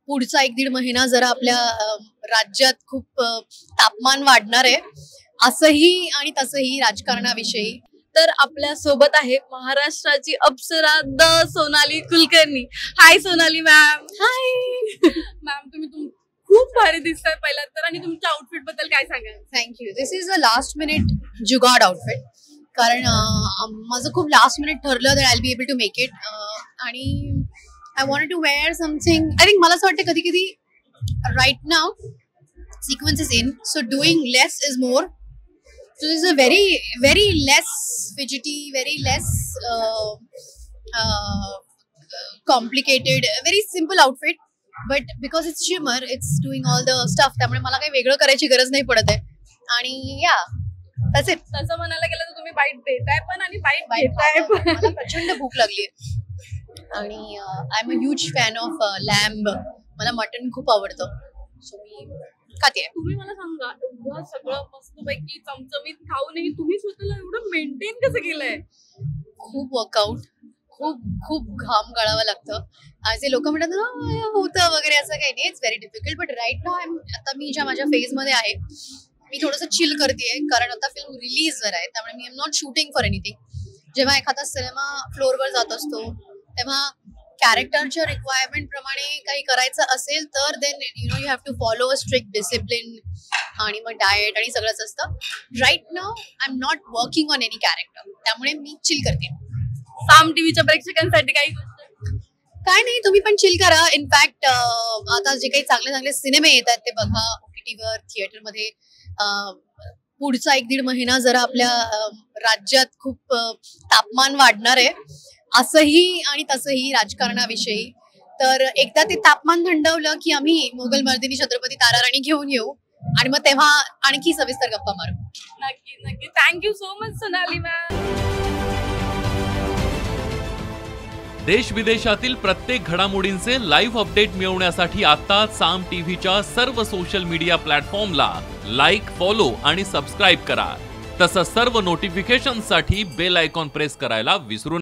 पुढचा 1-1.5 महिना जरा आपल्या राज्यात खूप तापमान वाढणार आहे, असंही आणि तसंही राजकारणाविषयी. तर आपल्या सोबत आहे महाराष्ट्राची अप्सरा the Sonali Kulkarni. Hi Sonali ma'am. Hi ma'am, तुम्ही खूप भारी दिसताय पहिला तर, आणि तुमच्या आउटफिट बद्दल काय सांगाल? Thank you. This is a last minute jugaad outfit, कारण माझं खूप लास्ट मिनिट ठरलं that I will be able to make it, आणि I wanted to wear something. I think मला असं वाटतं कधी कधी right now sequence is in, so doing less is more. So this is a very less fidgety, very less complicated, very simple outfit, but because it's shimmer, it's doing all the stuff. त्यामुळे मला काही वेगळं करायची गरज नाही पडत आहे. आणि या that's it. तसं म्हणायला गेलं तर तुम्ही बाईट देताय पण आणि बाईट घेताय पण. मला प्रचंड भूक लागली आणि I am a huge fan of lamb. मला मटन खूप आवडतं, सो मी खाते. तुम्ही मला सांगा, एवढं सगळं मस्तपैकी चमचमीत खाऊनही तुम्ही स्वतःला एवढं मेंटेन कसं केलंय? खूप वर्कआउट, खूप घाम गाळावं लागतं. जे लोक म्हणतात ना होतं वगैरे, असं काही नाही. It's very difficult, but right now आता मी ज्या माझ्या फेज मध्ये आहे, मी थोडंसं चिल करतेय, कारण आता फिल्म रिलीजवर आहे. त्यामुळे मी am not shooting for anything. जेव्हा एखादा सिनेमा फ्लोअरवर जात असतो तेव्हा कॅरेक्टरच्या रिक्वायरमेंट प्रमाणे काही करायचं असेल तर then you have to follow a strict discipline, आणि मग डाएट आणि सगळंच असतं. Right now I am not working on any character, त्यामुळे मी चिल करते. साम टीव्हीच्या प्रेक्षकांसाठी काही काय नाही, तुम्ही पण चिल करा. इनफॅक्ट आता जे काही चांगले चांगले सिनेमे येतात ते बघा OTTवर, थिएटरमध्ये. पुढचा 1-1.5 महिना जरा आपल्या राज्यात खूप तापमान वाढणार आहे, असंही आणि तसंही राजकारणाविषयी. तर एकदा ते तापमान थंडवलं की आम्ही मोगल मर्दिनी छत्रपती ताराराणी घेऊन येऊ, आणि मग तेव्हा आणखी सविस्तर गप्पा मारू. नक्की नक्की. Thank you so much Sonali ma'am. देश विदेशातील प्रत्येक घडामोडींचे लाईव्ह अपडेट मिळवण्यासाठी आता साम टीव्हीच्या सर्व सोशल मीडिया प्लॅटफॉर्मला लाईक, फॉलो आणि सबस्क्राईब करा. तसंच सर्व नोटिफिकेशनसाठी बेल आयकॉन प्रेस करायला विसरू नका.